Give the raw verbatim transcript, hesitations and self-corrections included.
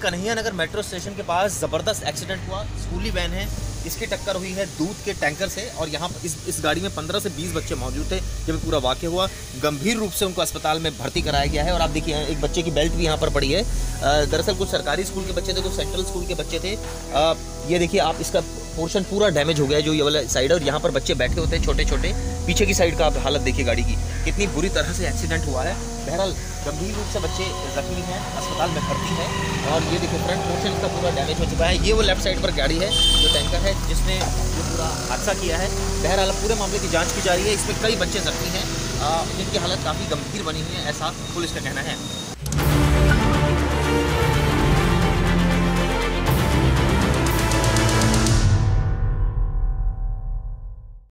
कन्हैया नगर metro station के पास ज़बरदस्त accident हुआ। स्कूली वैन है, इसकी टक्कर हुई है दूध के टैंकर से और यहाँ इस इस गाड़ी में पंद्रह से बीस बच्चे मौजूद थे जब पूरा वाक़या हुआ। गंभीर रूप से उनको अस्पताल में भर्ती कराया गया है और आप देखिए एक बच्चे की बेल्ट भी यहाँ पर पड़ी है। दरअसल कुछ सरकारी स्कूल के बच्चे थे, कुछ सेंट्रल स्कूल के बच्चे थे। आ, ये देखिए आप, इसका पोर्शन पूरा डैमेज हो गया है जो ये वाला साइड है और यहाँ पर बच्चे बैठे होते हैं छोटे छोटे। पीछे की साइड का आप हालत देखिए गाड़ी की, कितनी बुरी तरह से एक्सीडेंट हुआ है। बहरहाल गंभीर रूप से बच्चे जख्मी हैं, अस्पताल में भर्ती है। और ये देखिए फ्रंट पोर्शन इसका पूरा डैमेज हो चुका है। ये वो लेफ्ट साइड पर गाड़ी है जो टैंकर है जिसने ये पूरा हादसा किया है। बहरहाल पूरे मामले की जांच की जा रही है। इसमें कई बच्चे जख्मी हैं जिनकी हालत काफ़ी गंभीर बनी हुई है, ऐसा पुलिस का कहना है।